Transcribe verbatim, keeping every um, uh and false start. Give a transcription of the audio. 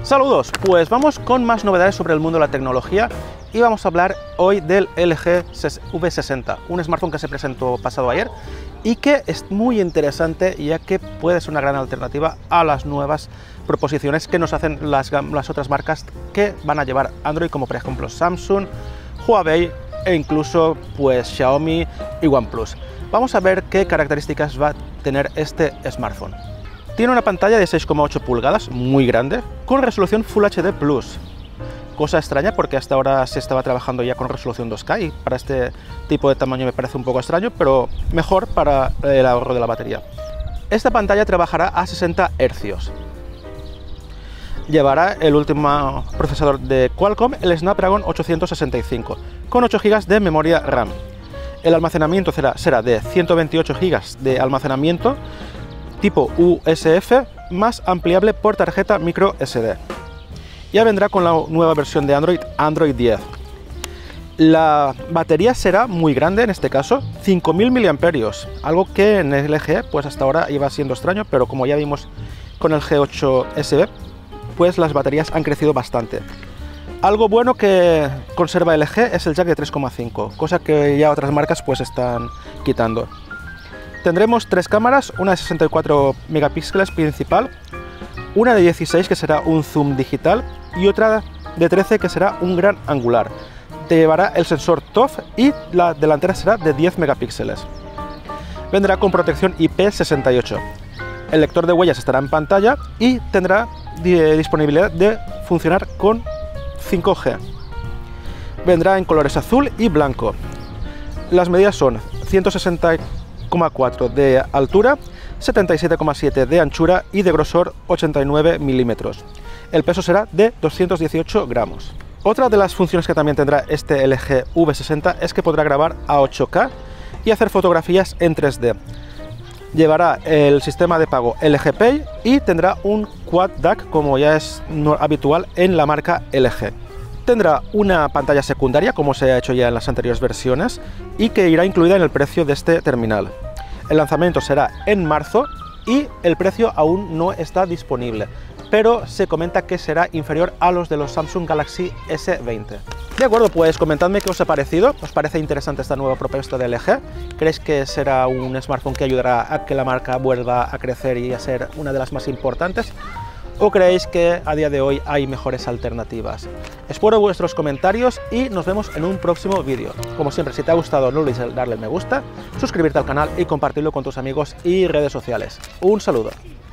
Saludos, pues vamos con más novedades sobre el mundo de la tecnología y vamos a hablar hoy del L G V sesenta, un smartphone que se presentó pasado ayer y que es muy interesante ya que puede ser una gran alternativa a las nuevas proposiciones que nos hacen las, las otras marcas que van a llevar Android, como por ejemplo Samsung, Huawei e incluso pues Xiaomi y OnePlus. Vamos a ver qué características va a tener este smartphone. Tiene una pantalla de seis coma ocho pulgadas, muy grande, con resolución Full H D plus. Cosa extraña porque hasta ahora se estaba trabajando ya con resolución dos K y para este tipo de tamaño me parece un poco extraño, pero mejor para el ahorro de la batería. Esta pantalla trabajará a sesenta hercios. Llevará el último procesador de Qualcomm, el Snapdragon ochocientos sesenta y cinco, con ocho gigas de memoria RAM. El almacenamiento será, será de ciento veintiocho gigas de almacenamiento tipo U S F más ampliable por tarjeta micro S D. Ya vendrá con la nueva versión de Android, Android diez. La batería será muy grande, en este caso cinco mil miliamperios hora, algo que en el L G pues hasta ahora iba siendo extraño, pero como ya vimos con el G ocho S B, pues las baterías han crecido bastante. Algo bueno que conserva el L G es el jack de tres coma cinco, cosa que ya otras marcas pues están quitando. Tendremos tres cámaras, una de sesenta y cuatro megapíxeles principal, una de dieciséis que será un zoom digital y otra de trece que será un gran angular. Llevará el sensor T O F y la delantera será de diez megapíxeles. Vendrá con protección I P sesenta y ocho. El lector de huellas estará en pantalla y tendrá disponibilidad de funcionar con cinco G. Vendrá en colores azul y blanco. Las medidas son ciento sesenta coma cuatro de altura, setenta y siete coma siete de anchura y de grosor ochenta y nueve milímetros. El peso será de doscientos dieciocho gramos. Otra de las funciones que también tendrá este L G V sesenta es que podrá grabar a ocho K y hacer fotografías en tres D. Llevará el sistema de pago L G Pay y tendrá un Quad D A C como ya es habitual en la marca L G. Tendrá una pantalla secundaria, como se ha hecho ya en las anteriores versiones, y que irá incluida en el precio de este terminal. El lanzamiento será en marzo y el precio aún no está disponible, pero se comenta que será inferior a los de los Samsung Galaxy S veinte. De acuerdo, pues comentadme qué os ha parecido. ¿Os parece interesante esta nueva propuesta de L G? ¿Creéis que será un smartphone que ayudará a que la marca vuelva a crecer y a ser una de las más importantes? ¿O creéis que a día de hoy hay mejores alternativas? Espero vuestros comentarios y nos vemos en un próximo vídeo. Como siempre, si te ha gustado no olvides darle me gusta, suscribirte al canal y compartirlo con tus amigos y redes sociales. Un saludo.